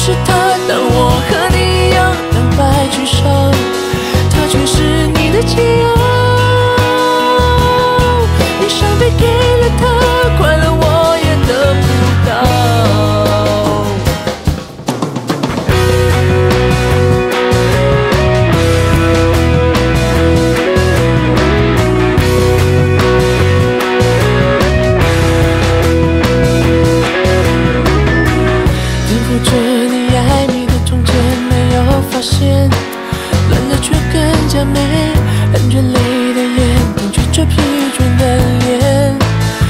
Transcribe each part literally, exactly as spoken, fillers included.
是他，但我和你一样两败俱伤，他却是你的解药。你伤悲给了他，快乐我也得不到。着你爱你的中间没有发现，乱了却更加美，含着泪的眼，凝聚着疲倦的脸。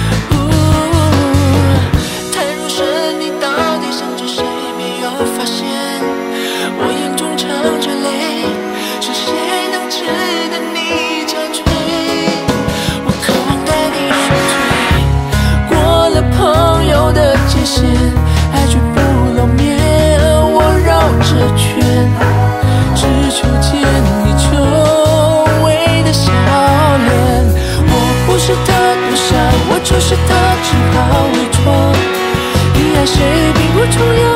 太入神，你到底想着谁？没有发现，我眼中藏着泪，是谁能值得你憔悴？我渴望带你入睡，过了朋友的界限，爱却不露面，我绕着圈，只求见你久违的笑脸。我不是他多想，我就是他，只好伪装。你爱谁并不重要，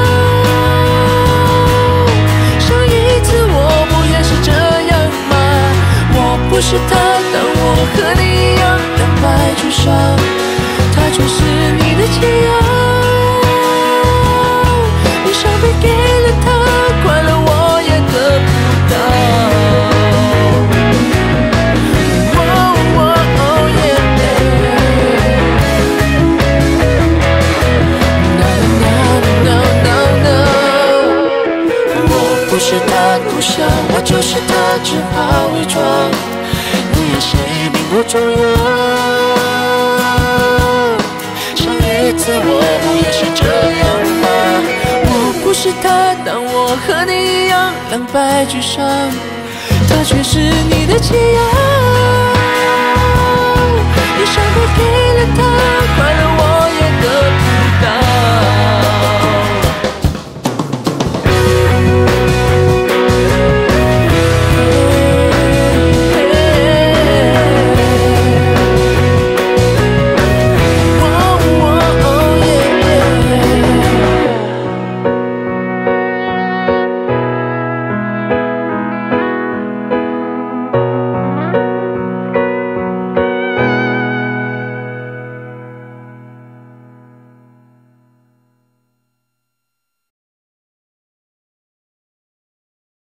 上一次我不也是这样吗？我不是他，但我和你一样两败俱伤，他却是你的解药。伤悲给了他，快乐我也得不到。Oh, oh, oh, yeah. No, no, no, no, no. 我不是他多想，我就是他，只好伪装。你爱谁并不重要，上一次我不也是这样吗？不是他，但我和你一样两败俱伤，他却是你的解药。